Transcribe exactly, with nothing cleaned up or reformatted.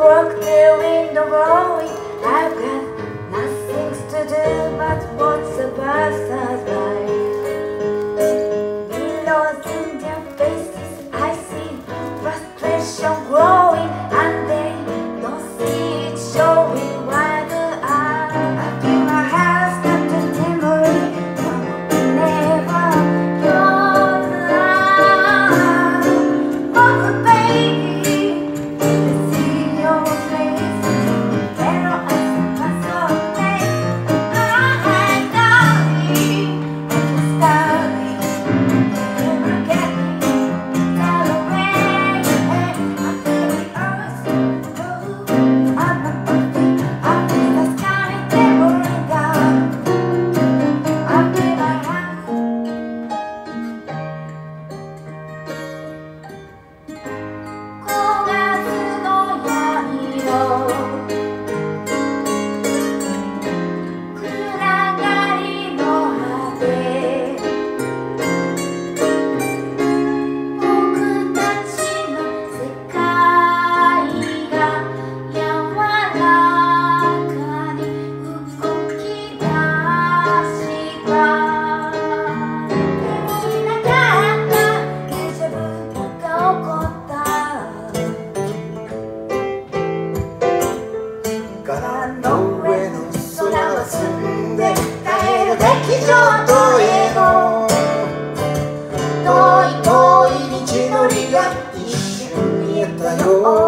walk the window blowing. I've got nothing to do but watch the passers-by. Mirrors in their faces, I see frustration growing, and they don't see it showing. Why do I? I feel my house got the memory of never your love. Oh, baby, to see your face, pero hace paso me. I had nothing, I just started never getting that away. I feel the earth move, I'm not perfect. I feel the sky trembling down. I feel my house. ごがつの闇の暗がりの果て、僕たちの世界が柔らかに動き出した。でもいなかったデジャブが起こった。 空の上の空は澄んで帰るべき上等への遠い遠い道のりが一瞬見えたよ。